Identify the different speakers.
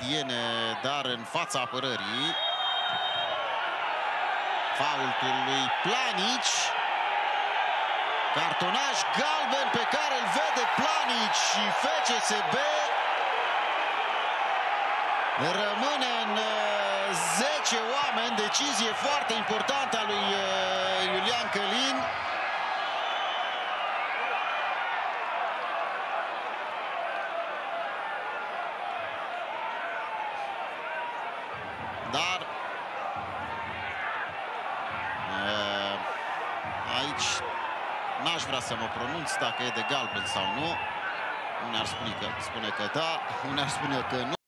Speaker 1: bălgrădiene, dar în fața apărării. Faultul lui Planici. Cartonaj galben pe care îl vede Planici și FCSB rămâne în 10 oameni. Decizie foarte importantă a lui Iulian Călin. Dar aici n-aș vrea să mă pronunț dacă e de galben sau nu. Unii ar spune că da, unii ar spune că nu.